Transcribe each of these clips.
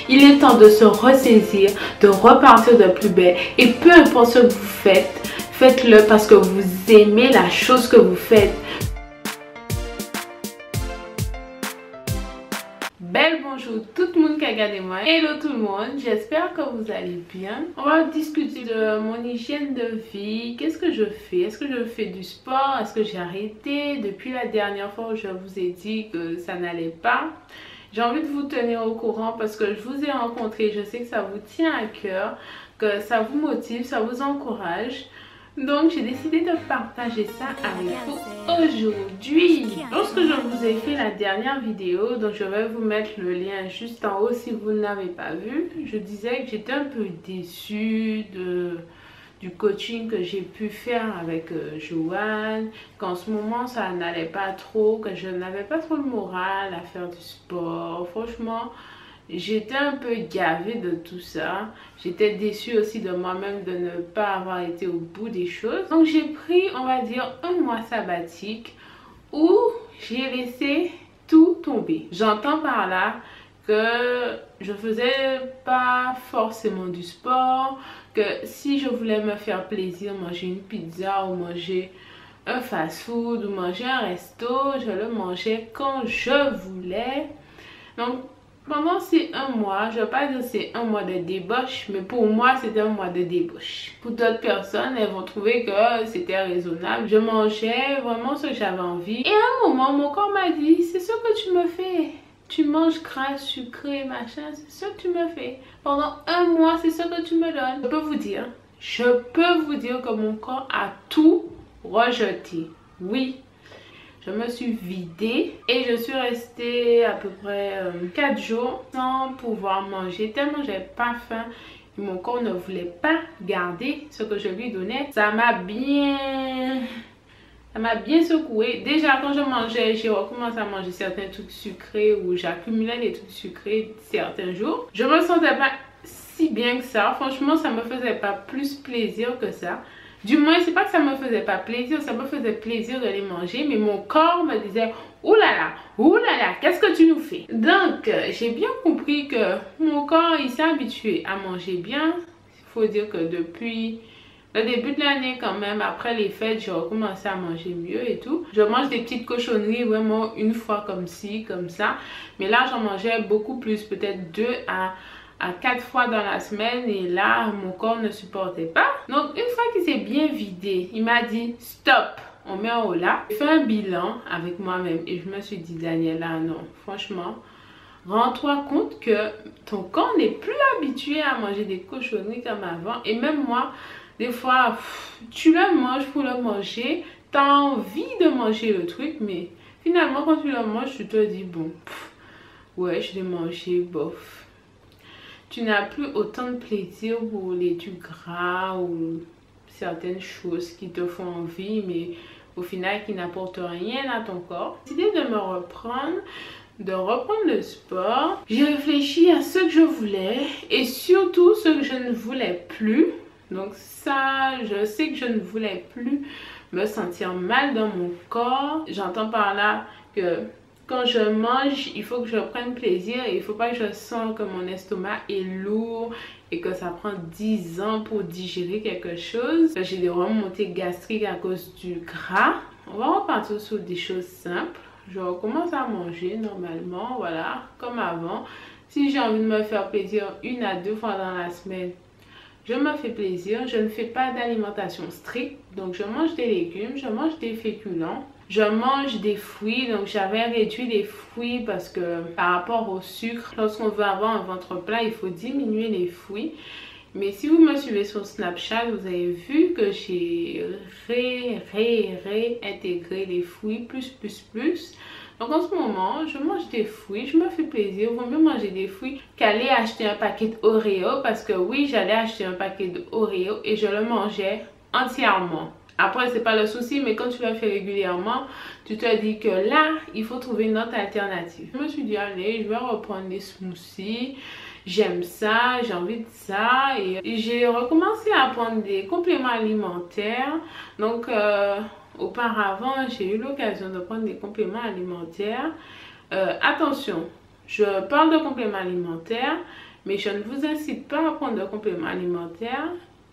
Il est temps de se ressaisir, de repartir de plus belle. Et peu importe ce que vous faites, faites-le parce que vous aimez la chose que vous faites. Belle bonjour tout le monde qui a regardé moi. Hello tout le monde, j'espère que vous allez bien. On va discuter de mon hygiène de vie. Qu'est-ce que je fais? Est-ce que je fais du sport? Est-ce que j'ai arrêté? Depuis la dernière fois où je vous ai dit que ça n'allait pas. J'ai envie de vous tenir au courant parce que je vous ai rencontré. Je sais que ça vous tient à cœur, que ça vous motive, ça vous encourage. Donc j'ai décidé de partager ça avec vous aujourd'hui. Lorsque je vous ai fait la dernière vidéo, donc je vais vous mettre le lien juste en haut si vous ne l'avez pas vu, je disais que j'étais un peu déçue du coaching que j'ai pu faire avec Joanne, qu'en ce moment ça n'allait pas trop, que je n'avais pas trop le moral à faire du sport. Franchement, j'étais un peu gavée de tout ça. J'étais déçue aussi de moi-même de ne pas avoir été au bout des choses. Donc j'ai pris, on va dire, un mois sabbatique où j'ai laissé tout tomber. J'entends par là que je faisais pas forcément du sport, que si je voulais me faire plaisir, manger une pizza ou manger un fast-food ou manger un resto, je le mangeais quand je voulais. Donc pendant ces un mois, je ne vais pas dire c'est un mois de débauche, mais pour moi c'était un mois de débauche. Pour d'autres personnes, elles vont trouver que c'était raisonnable. Je mangeais vraiment ce que j'avais envie. Et à un moment, mon corps m'a dit, c'est ce que tu me fais. Tu manges gras, sucré, machin, c'est ce que tu me fais. Pendant un mois, c'est ce que tu me donnes. Je peux vous dire que mon corps a tout rejeté. Oui. Je me suis vidée et je suis restée à peu près 4 jours sans pouvoir manger tellement j'avais pas faim. Mon corps ne voulait pas garder ce que je lui donnais. Ça m'a bien secoué. Déjà quand je mangeais, j'ai recommencé à manger certains trucs sucrés ou j'accumulais des trucs sucrés certains jours. Je me sentais pas si bien que ça. Franchement, ça me faisait pas plus plaisir que ça. Du moins, c'est pas que ça me faisait pas plaisir, ça me faisait plaisir de les manger, mais mon corps me disait ouh là là, qu'est-ce que tu nous fais? Donc, j'ai bien compris que mon corps, il s'est habitué à manger bien. Il faut dire que depuis le début de l'année, quand même, après les fêtes, j'ai recommencé à manger mieux et tout. Je mange des petites cochonneries vraiment une fois comme ci, comme ça, mais là, j'en mangeais beaucoup plus, peut-être 2 à 4 fois dans la semaine et là mon corps ne supportait pas. Donc une fois qu'il s'est bien vidé, il m'a dit stop, on met en haut là. J'ai fait un bilan avec moi-même et je me suis dit Daniela, non, franchement, rends-toi compte que ton corps n'est plus habitué à manger des cochonneries comme avant. Et même moi, des fois, tu le manges pour le manger, tu as envie de manger le truc, mais finalement quand tu le manges, tu te dis bon, ouais, je l'ai mangé, bof. Tu n'as plus autant de plaisir pour les trucs gras ou certaines choses qui te font envie, mais au final qui n'apportent rien à ton corps. J'ai décidé de me reprendre, de reprendre le sport. J'ai réfléchi à ce que je voulais et surtout ce que je ne voulais plus. Donc ça, je sais que je ne voulais plus me sentir mal dans mon corps. J'entends par là que quand je mange, il faut que je prenne plaisir et il ne faut pas que je sente que mon estomac est lourd et que ça prend 10 ans pour digérer quelque chose. J'ai des remontées gastriques à cause du gras. On va repartir sur des choses simples. Je recommence à manger normalement, voilà, comme avant. Si j'ai envie de me faire plaisir 1 à 2 fois dans la semaine, je me fais plaisir. Je ne fais pas d'alimentation stricte. Donc je mange des légumes, je mange des féculents. Je mange des fruits, donc j'avais réduit les fruits parce que par rapport au sucre, lorsqu'on veut avoir un ventre plein, il faut diminuer les fruits. Mais si vous me suivez sur Snapchat, vous avez vu que j'ai réintégré les fruits plus. Donc en ce moment, je mange des fruits, je me fais plaisir. Vaut mieux manger des fruits qu'aller acheter un paquet d'Oreo parce que oui, j'allais acheter un paquet d'Oreo et je le mangeais entièrement. Après, c'est pas le souci, mais quand tu le fais régulièrement, tu te dis que là, il faut trouver une autre alternative. Je me suis dit, allez, je vais reprendre les smoothies. J'aime ça, j'ai envie de ça. Et j'ai recommencé à prendre des compléments alimentaires. Donc, auparavant, j'ai eu l'occasion de prendre des compléments alimentaires. Attention, je parle de compléments alimentaires. Mais je ne vous incite pas à prendre de compléments alimentaires.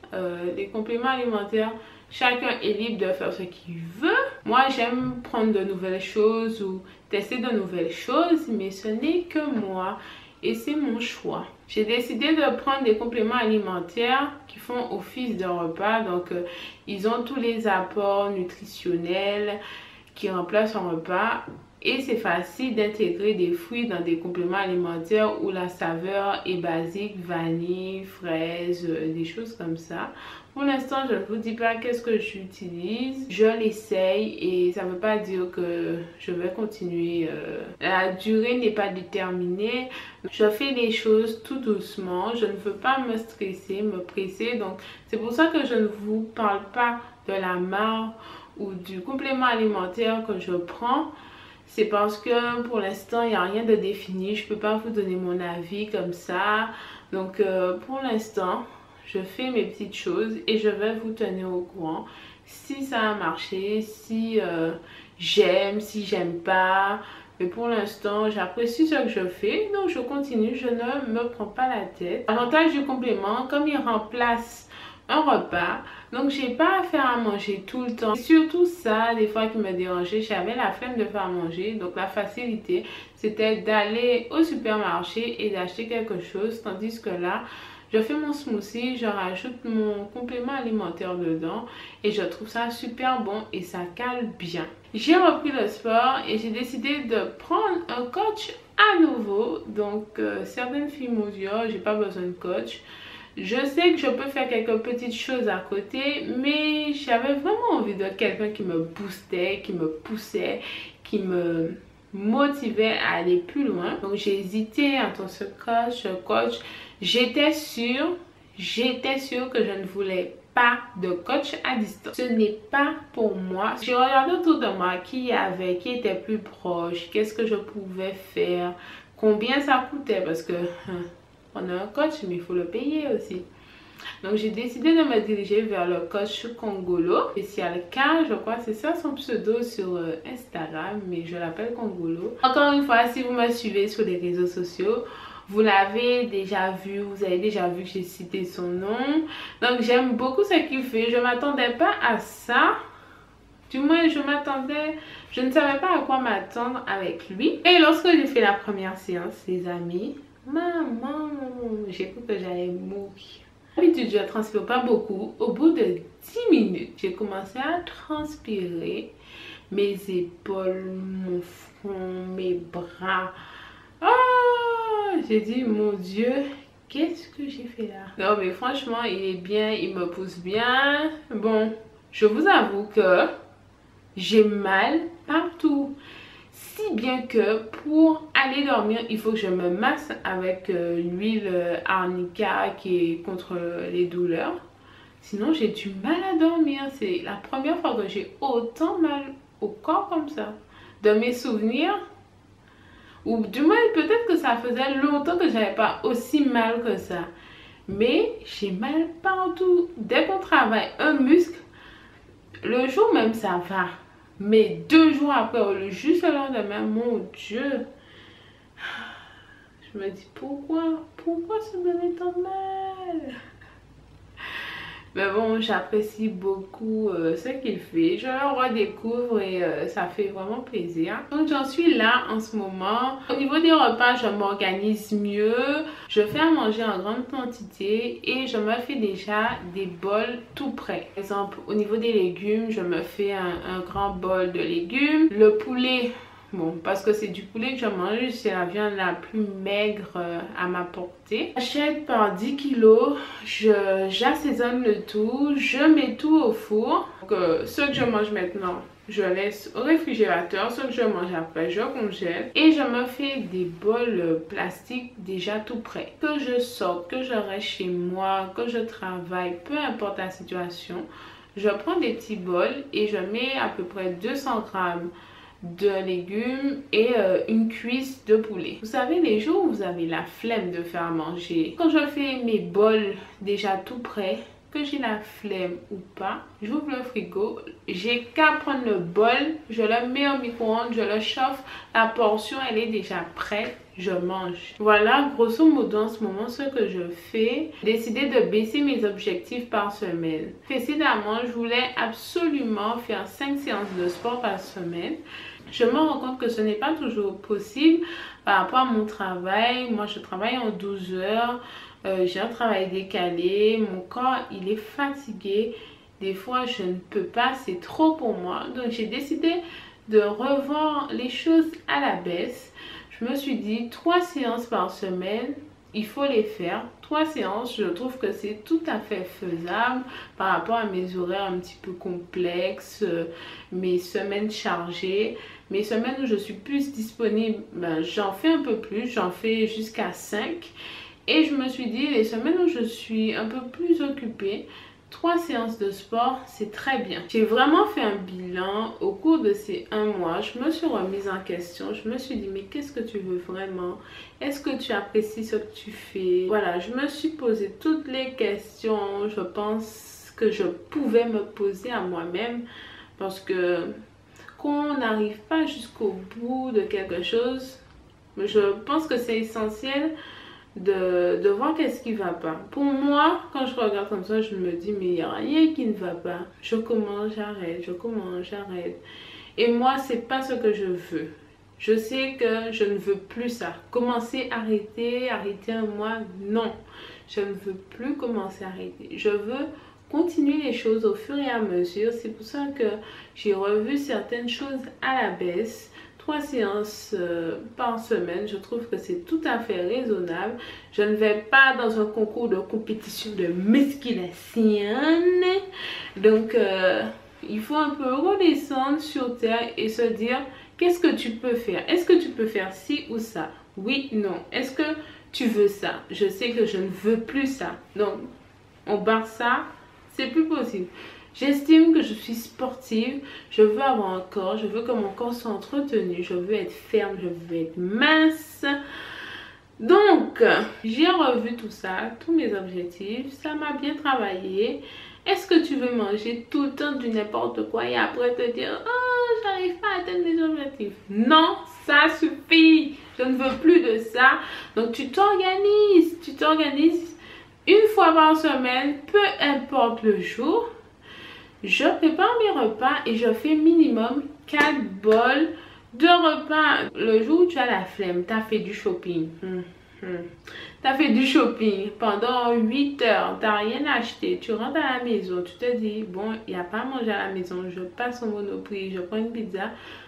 Les compléments alimentaires, chacun est libre de faire ce qu'il veut. Moi, j'aime prendre de nouvelles choses ou tester de nouvelles choses, mais ce n'est que moi et c'est mon choix. J'ai décidé de prendre des compléments alimentaires qui font office de repas. Donc, ils ont tous les apports nutritionnels qui remplacent un repas. Et c'est facile d'intégrer des fruits dans des compléments alimentaires où la saveur est basique, vanille, fraise, des choses comme ça. Pour l'instant, je ne vous dis pas qu'est-ce que j'utilise. Je l'essaye et ça ne veut pas dire que je vais continuer. La durée n'est pas déterminée. Je fais les choses tout doucement. Je ne veux pas me stresser, me presser. Donc, c'est pour ça que je ne vous parle pas de la marque ou du complément alimentaire que je prends. C'est parce que pour l'instant, il n'y a rien de défini. Je ne peux pas vous donner mon avis comme ça. Donc, pour l'instant, je fais mes petites choses et je vais vous tenir au courant. Si ça a marché, si j'aime, si j'aime pas. Mais pour l'instant, j'apprécie ce que je fais. Donc, je continue. Je ne me prends pas la tête. L'avantage du complément, comme il remplace un repas, donc j'ai pas à faire à manger tout le temps. Surtout ça, des fois qui me dérangeait, j'avais la flemme de faire à manger. Donc la facilité, c'était d'aller au supermarché et d'acheter quelque chose. Tandis que là, je fais mon smoothie, je rajoute mon complément alimentaire dedans et je trouve ça super bon et ça cale bien. J'ai repris le sport et j'ai décidé de prendre un coach à nouveau. Donc certaines filles m'ont dit, oh, j'ai pas besoin de coach. Je sais que je peux faire quelques petites choses à côté, mais j'avais vraiment envie de quelqu'un qui me boostait, qui me poussait, qui me motivait à aller plus loin. Donc j'ai hésité entre ce coach. J'étais sûre que je ne voulais pas de coach à distance. Ce n'est pas pour moi. J'ai regardé autour de moi qui était plus proche, qu'est-ce que je pouvais faire, combien ça coûtait parce que... on a un coach, mais il faut le payer aussi. Donc, j'ai décidé de me diriger vers le coach Congolo. Spécial K, je crois, c'est ça son pseudo sur Instagram, mais je l'appelle Congolo. Encore une fois, si vous me suivez sur les réseaux sociaux, vous l'avez déjà vu, vous avez déjà vu que j'ai cité son nom. Donc, j'aime beaucoup ce qu'il fait. Je ne m'attendais pas à ça. Du moins, je ne savais pas à quoi m'attendre avec lui. Et lorsque j'ai fait la première séance, les amis, maman, j'ai cru que j'allais mourir. D'habitude, je ne transpire pas beaucoup. Au bout de 10 minutes, j'ai commencé à transpirer. Mes épaules, mon front, mes bras. Oh, j'ai dit, mon Dieu, qu'est-ce que j'ai fait là? Non, mais franchement, il est bien, il me pousse bien. Bon, je vous avoue que j'ai mal partout. Si bien que pour aller dormir, il faut que je me masse avec l'huile arnica qui est contre les douleurs. Sinon, j'ai du mal à dormir. C'est la première fois que j'ai autant mal au corps comme ça. De mes souvenirs, ou du moins peut-être que ça faisait longtemps que j'avais pas aussi mal que ça. Mais j'ai mal partout. Dès qu'on travaille un muscle, le jour même ça va. Mais 2 jours après, juste le lendemain, mon Dieu, je me dis pourquoi ça me fait tant mal? Mais bon, j'apprécie beaucoup ce qu'il fait. Je le redécouvre et ça fait vraiment plaisir. Donc j'en suis là en ce moment. Au niveau des repas, je m'organise mieux. Je fais à manger en grande quantité et je me fais déjà des bols tout prêts. Par exemple, au niveau des légumes, je me fais un grand bol de légumes. Le poulet... Bon, parce que c'est du poulet que je mange, c'est la viande la plus maigre à ma portée. J'achète par 10 kilos, j'assaisonne le tout, je mets tout au four. Donc, ce que je mange maintenant, je laisse au réfrigérateur. Ce que je mange après, je congèle. Et je me fais des bols plastiques déjà tout prêts. Que je sorte, que je reste chez moi, que je travaille, peu importe la situation, je prends des petits bols et je mets à peu près 200 grammes de légumes et une cuisse de poulet. Vous savez, les jours où vous avez la flemme de faire manger, quand je fais mes bols déjà tout prêts, que j'ai la flemme ou pas, j'ouvre le frigo, j'ai qu'à prendre le bol, je le mets au micro-ondes, je le chauffe, la portion elle est déjà prête, je mange. Voilà, grosso modo en ce moment ce que je fais. J'ai décidé de baisser mes objectifs par semaine. Précédemment, je voulais absolument faire 5 séances de sport par semaine. Je me rends compte que ce n'est pas toujours possible par rapport à mon travail. Moi, je travaille en 12 heures. J'ai un travail décalé. Mon corps, il est fatigué. Des fois, je ne peux pas. C'est trop pour moi. Donc, j'ai décidé de revoir les choses à la baisse. Je me suis dit 3 séances par semaine, il faut les faire. 3 séances, je trouve que c'est tout à fait faisable par rapport à mes horaires un petit peu complexes, mes semaines chargées. Mes semaines où je suis plus disponible, ben, j'en fais un peu plus, j'en fais jusqu'à 5. Et je me suis dit, les semaines où je suis un peu plus occupée, 3 séances de sport, c'est très bien. J'ai vraiment fait un bilan au cours de ces 1 mois. Je me suis remise en question. Je me suis dit, mais qu'est-ce que tu veux vraiment? Est-ce que tu apprécies ce que tu fais? Voilà, je me suis posé toutes les questions, je pense, que je pouvais me poser à moi-même. Parce que qu'on n'arrive pas jusqu'au bout de quelque chose, je pense que c'est essentiel de voir qu'est-ce qui va pas. Pour moi, quand je regarde comme ça, je me dis mais il n'y a rien qui ne va pas. Je commence, j'arrête, je commence, j'arrête. Et moi, c'est pas ce que je veux. Je sais que je ne veux plus ça. Commencer, arrêter, arrêter un mois, non. Je ne veux plus commencer, arrêter. Je veux continuer les choses au fur et à mesure. C'est pour ça que j'ai revu certaines choses à la baisse. 3 séances par semaine, je trouve que c'est tout à fait raisonnable. Je ne vais pas dans un concours de compétition de musculation. Donc, il faut un peu redescendre sur terre et se dire, qu'est-ce que tu peux faire? Est-ce que tu peux faire ci ou ça? Oui, non. Est-ce que tu veux ça? Je sais que je ne veux plus ça. Donc, on barre ça, c'est plus possible. J'estime que je suis sportive, je veux avoir un corps, je veux que mon corps soit entretenu, je veux être ferme, je veux être mince. Donc, j'ai revu tout ça, tous mes objectifs, ça m'a bien travaillé. Est-ce que tu veux manger tout le temps du n'importe quoi et après te dire « Oh, j'arrive pas à atteindre mes objectifs ». Non, ça suffit, je ne veux plus de ça. Donc, tu t'organises une fois par semaine, peu importe le jour. Je prépare mes repas et je fais minimum 4 bols de repas. Le jour où tu as la flemme, tu as fait du shopping. Tu as fait du shopping pendant 8 heures, tu n'as rien acheté. Tu rentres à la maison, tu te dis, bon, il n'y a pas à manger à la maison. Je passe au Monoprix, je prends une pizza.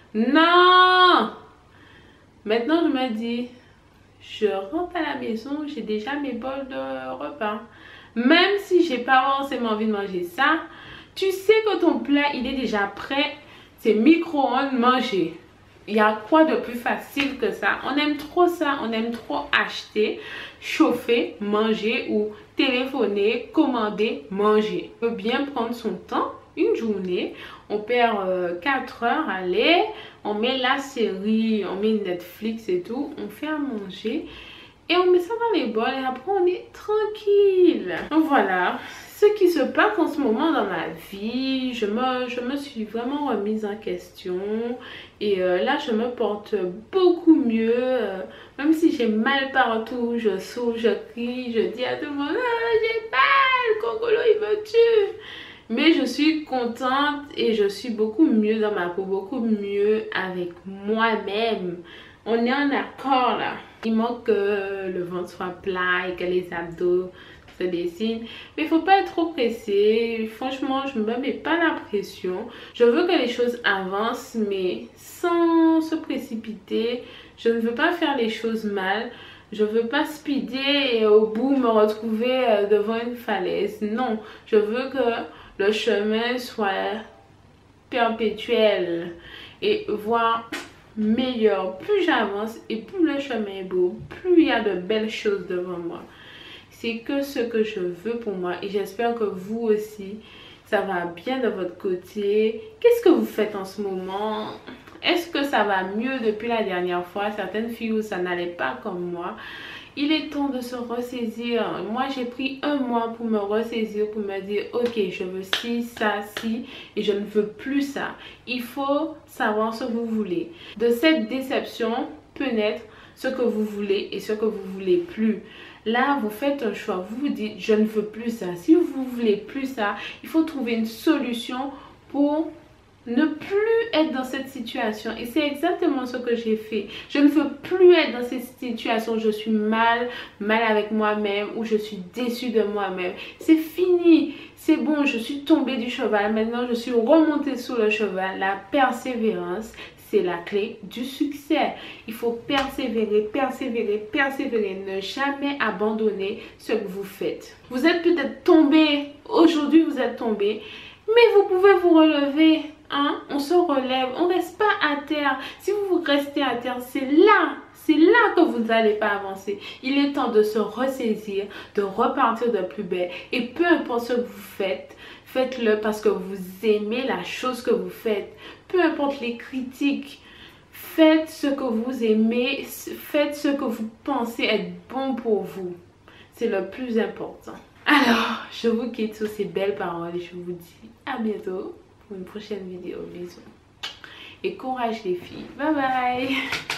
Non! Maintenant, je me dis, je rentre à la maison, j'ai déjà mes bols de repas. Même si j'ai pas forcément envie de manger ça, tu sais que ton plat, il est déjà prêt. C'est micro-ondes, manger. Il y a quoi de plus facile que ça? On aime trop ça. On aime trop acheter, chauffer, manger ou téléphoner, commander, manger. On peut bien prendre son temps, une journée. On perd 4 heures, allez. On met la série, on met Netflix et tout. On fait à manger. Et on met ça dans les bols et après on est tranquille. Donc voilà ce qui se passe en ce moment dans ma vie. Je me suis vraiment remise en question. Et là je me porte beaucoup mieux. Même si j'ai mal partout, je souffre, je crie, je dis à tout le monde ah, j'ai mal, Congolo il me tue. Mais je suis contente et je suis beaucoup mieux dans ma peau, beaucoup mieux avec moi-même. On est en accord là. Il manque que le ventre soit plat et que les abdos se dessinent. Mais il ne faut pas être trop pressé. Franchement, je ne me mets pas la pression. Je veux que les choses avancent, mais sans se précipiter. Je ne veux pas faire les choses mal. Je ne veux pas speeder et au bout me retrouver devant une falaise. Non, je veux que le chemin soit perpétuel et voir meilleur. Plus j'avance et plus le chemin est beau, plus il y a de belles choses devant moi. C'est que ce que je veux pour moi et j'espère que vous aussi ça va bien de votre côté. Qu'est-ce que vous faites en ce moment? Est-ce que ça va mieux depuis la dernière fois? Certaines filles où ça n'allait pas comme moi. Il est temps de se ressaisir. Moi, j'ai pris 1 mois pour me ressaisir, pour me dire, ok, je veux ci, ça, ci, et je ne veux plus ça. Il faut savoir ce que vous voulez. De cette déception peut naître ce que vous voulez et ce que vous voulez plus. Là, vous faites un choix, vous vous dites je ne veux plus ça. Si vous voulez plus ça, il faut trouver une solution pour ne plus être dans cette situation. Et c'est exactement ce que j'ai fait. Je ne veux plus être dans cette situation où je suis mal avec moi-même, où je suis déçue de moi-même. C'est fini. C'est bon, je suis tombée du cheval. Maintenant, je suis remontée sur le cheval. La persévérance, c'est la clé du succès. Il faut persévérer, persévérer, persévérer. Ne jamais abandonner ce que vous faites. Vous êtes peut-être tombé. Aujourd'hui, vous êtes tombé. Mais vous pouvez vous relever. Hein? On se relève. On ne reste pas à terre. Si vous restez à terre, c'est là que vous n'allez pas avancer. Il est temps de se ressaisir, de repartir de plus belle. Et peu importe ce que vous faites, faites-le parce que vous aimez la chose que vous faites. Peu importe les critiques, faites ce que vous aimez, faites ce que vous pensez être bon pour vous. C'est le plus important. Alors, je vous quitte sur ces belles paroles et je vous dis à bientôt pour une prochaine vidéo. Bisous. Et courage les filles. Bye bye.